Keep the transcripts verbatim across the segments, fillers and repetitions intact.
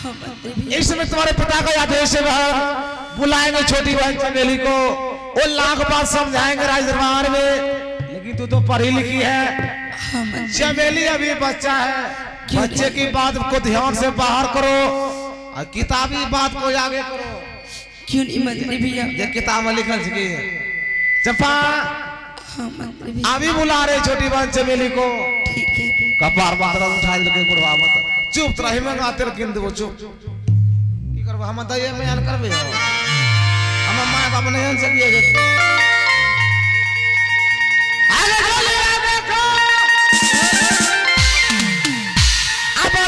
इस समय तुम्हारे पिता का आदेश है बुलाएंगे छोटी बहन चमेली को, वो लाख बात समझाएंगे राज दरबार में, लेकिन तू तो पढ़ी लिखी है। चमेली अभी बच्चा है, बच्चे की बात को ध्यान से बाहर करो और किताबी बात को आगे करो। क्यों नहीं मंत्री भैया? ये किताब में लिखल सके चंपा अभी बुला रहे छोटी बहन चमेली को। ठीक है। कपार बांध उठा के बुढ़वा मत चुप रही में गाते लेकिन वो चुप की करबो हम दये में आन करबे हम मां बाप नहीं आन सकिए। आगे चलिए देखो अब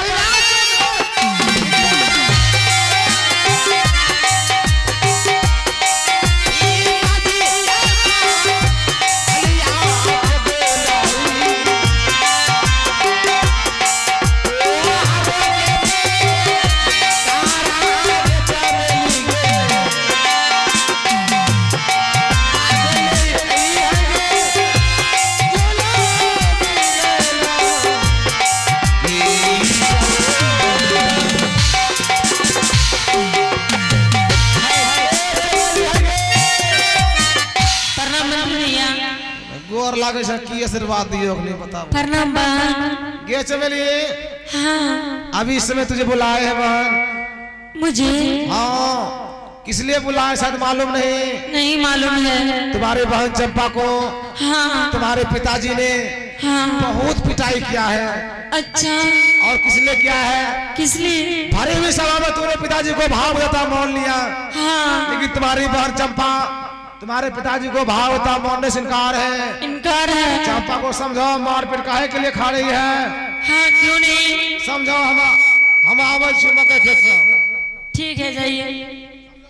लागे से की आशीर्वाद दियो नहीं बताओ। प्रणाम बहन। गे चमेली हाँ अभी इस समय तुझे बुलाए है बहन। मुझे? हाँ किस लिए बुलाए शायद मालूम नहीं। नहीं मालूम है। तुम्हारे बहन चंपा को हाँ तुम्हारे पिताजी ने हाँ बहुत पिटाई किया है। अच्छा और किस लिए किया है? किस लिए? भरे हुए सभा में तूने पिताजी को भाव देता मान लिया, हाँ लेकिन तुम्हारी बहन चंपा तुम्हारे पिताजी को भाव देता मानने से इनकार है। इनकार है। चंपा को समझाओ मारपीट काहे के लिए खा रही है। हाँ क्यों नहीं? समझाओ हम हम आवाज सुन के खेत से। ठीक है जाइए।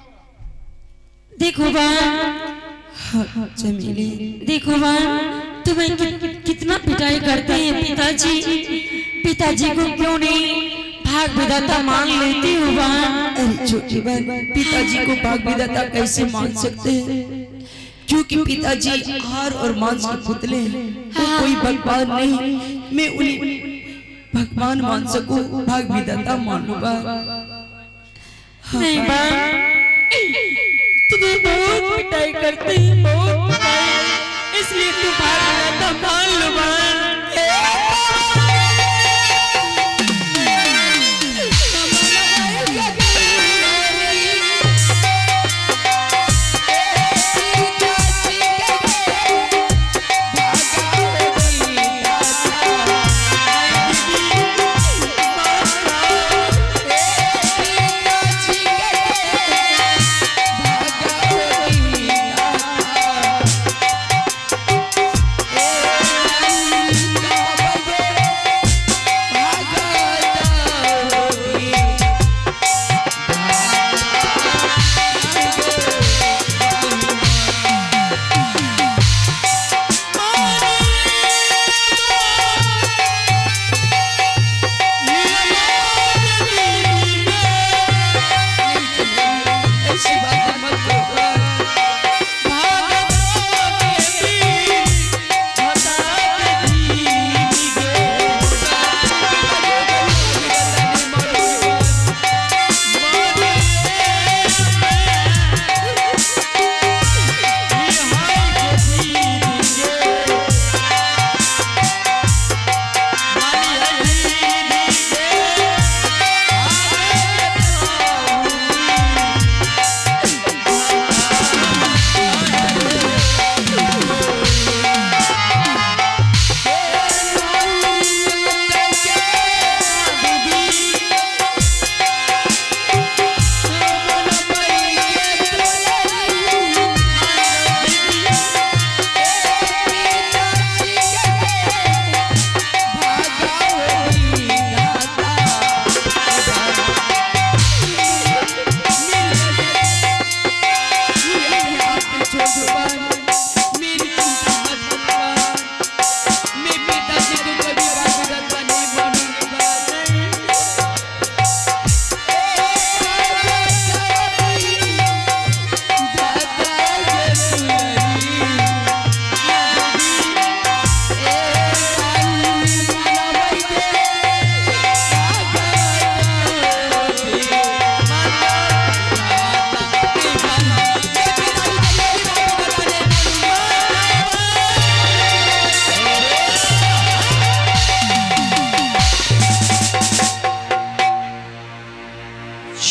देखो बहन चमेली, देखो बहन तुम्हें कि, कि, कितना पिटाई करते हैं पिताजी। पिताजी को क्यों नहीं भाग विधाता मान लेती हो बहन? अरे छोटी बहन पिताजी को भाग विधाता कैसे मान सकते हैं? क्योंकि पिताजी हार और मांस के पुतले हैं, वो कोई भगवान नहीं। मैं उन्हें भगवान मान सकूं, भाग विधाता मान लूंगा। नहीं बहन तुम्हें बहुत पिटाई करते हैं, बहुत पिटाई, इसलिए तू भाग विधाता मान लो बहन। Thank you.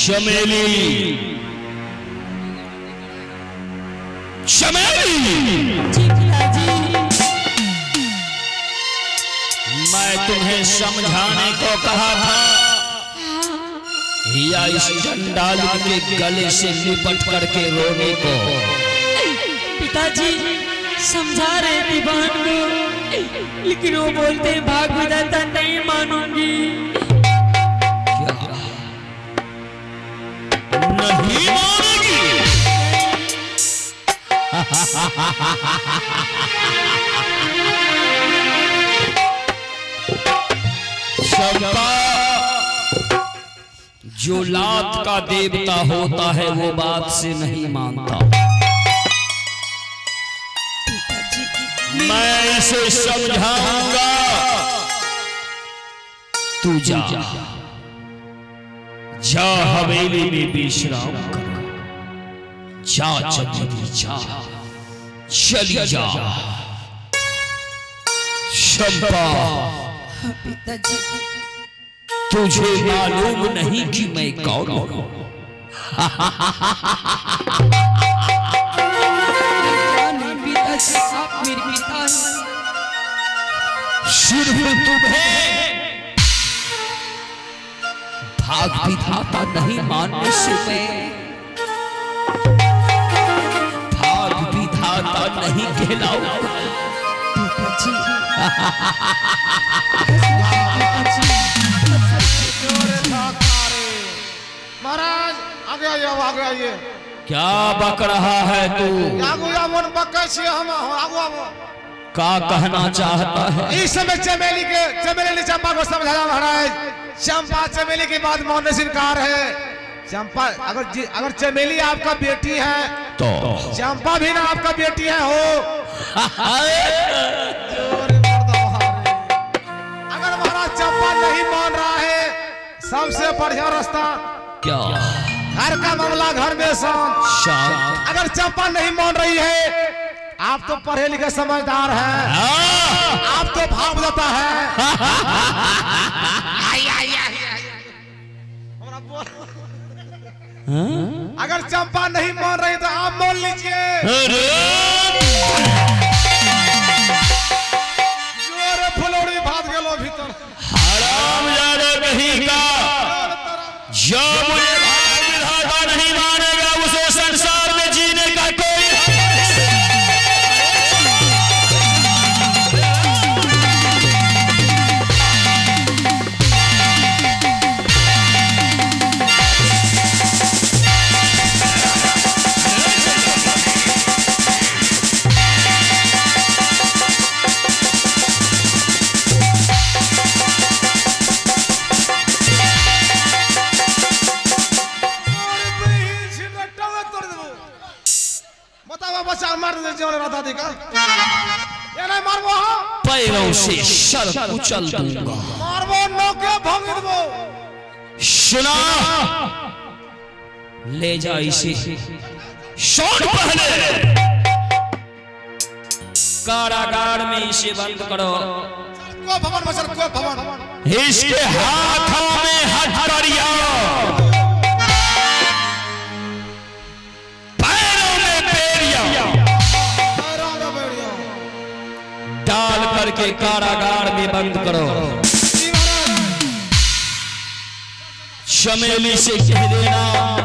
चमेली चमेली जी पिताजी। मैं तुम्हें समझाने को कहा था या इस चंडाल के गले से लिपट करके रोने को। पिताजी समझा रहे थे बहन को, लेकिन वो बोलते भाग विधाता नहीं मानूंगी। क्या नहीं मानेगी? सबका जो लात का देवता होता है वो बात से नहीं मानता। मैं इसे समझाऊंगा। तू जा जा हवेली में विश्राम कर। जा चली जा चली जा। चंपा पिताजी तुझे मालूम नहीं कि मैं कौन हूं? पिताजी आप मेरे पिता हैं। सिर्फ तुम्हें भाग विधाता नहीं मानने से मैं भाग विधाता नहीं कहलाऊंगा। पिताजी महाराज आगे आइए, आगे आइए। क्या बक रहा है तू? आगू आवन बकै छी हम, आगू आगू। क्या कहना चाहता है? इस समय चमेली के चमेली चंपा को समझाया महाराज। चंपा चमेली की बात मानने से इनकार है। चंपा अगर अगर चमेली आपका बेटी है तो चंपा भी ना आपका बेटी है हो। अगर महाराज चंपा नहीं मान रहा है, सबसे बढ़िया रास्ता क्या? घर का मामला घर में शांत। शांत। अगर चंपा नहीं मान रही है, आप तो पढ़े लिखे समझदार हैं, आप तो भाव जाता है। अगर चंपा नहीं मान रही तो आप मान लीजिए। जोर फुलौड़ी भाग गेलो भीतर। हरामजादा कहीं का जो मुझे भाग विधाता नहीं मानेगा उसे संसार में जीने का कोई पैरों से सर कुचल दूंगा। मारबो नौके भंग देबो। सुना, ले जा इसे शौट पहले कारागार में इसे बंद करो। को भवन मचर को भवन। इसके हाथों में हथकड़ियां, पैरों में बेड़ियां डाल करके कारागार में बंद करो। चमेली से कह देना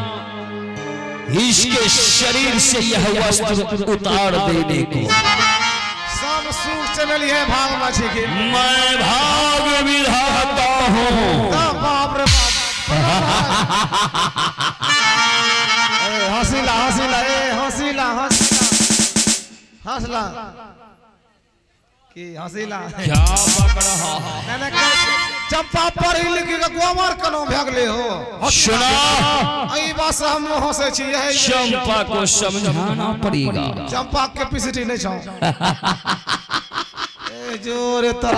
इसके शरीर से यह वस्त्र उतार देने को। सब सुख चमेली है भाग माछी के। मैं भाग विधाता हूँ। बाप रे बाप। हंसीला हंसीला ए हंसीला हंसीला हंसला कि हंसीला क्या बक रहा है? मैंने कहा चंपा पढ़ी लिखी के गोबर कनो भागले हो। सुना, ई बात से हम हंसे छी। यही चंपा को समझाना पड़ेगा। चंपा के पिसटी नहीं छौ। ए जोरे तरह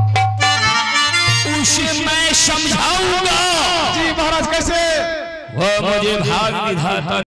उसे मैं समझाऊंगा। जी महाराज कैसे? वो मुझे भाग विधाता